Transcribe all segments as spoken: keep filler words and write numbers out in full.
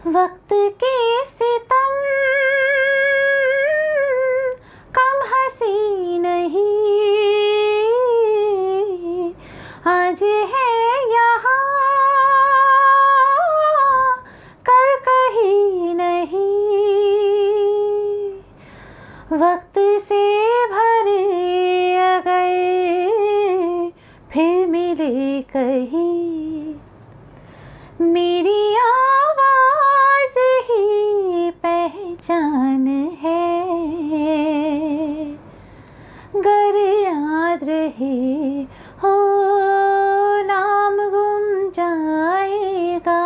वक्त के सितम कम हंसी नहीं, आज है यहाँ कल कहीं नहीं। वक्त से भरे अगर फिर मिले कहीं, मेरी आवाज़ ही पहचान है। गर याद रहे हो नाम गुम जाएगा,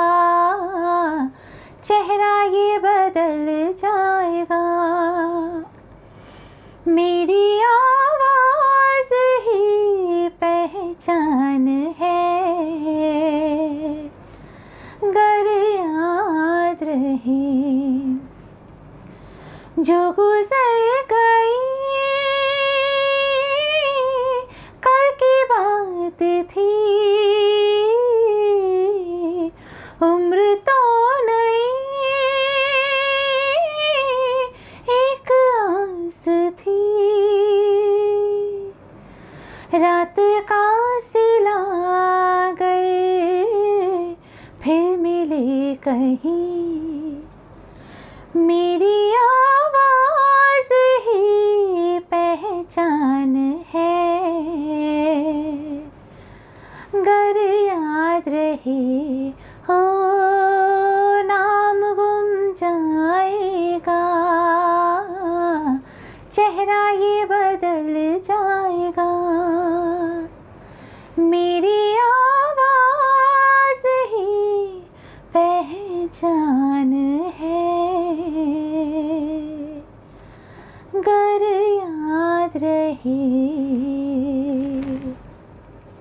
चेहरा ये बदल जाएगा। मेरी आवाज़ ही पहचान है, गर याद रहे। जो गुजर गई कल की बात थी, उम्र तो नहीं एक आस थी। रात का सिला गए फिर मिले कहीं, मेरी आवाज़ ही पहचान है। गर याद रहे हो नाम गुम जाएगा, चेहरा ये बदल जाएगा। मेरी आवाज़ ही पहचान है, गर याद रहे।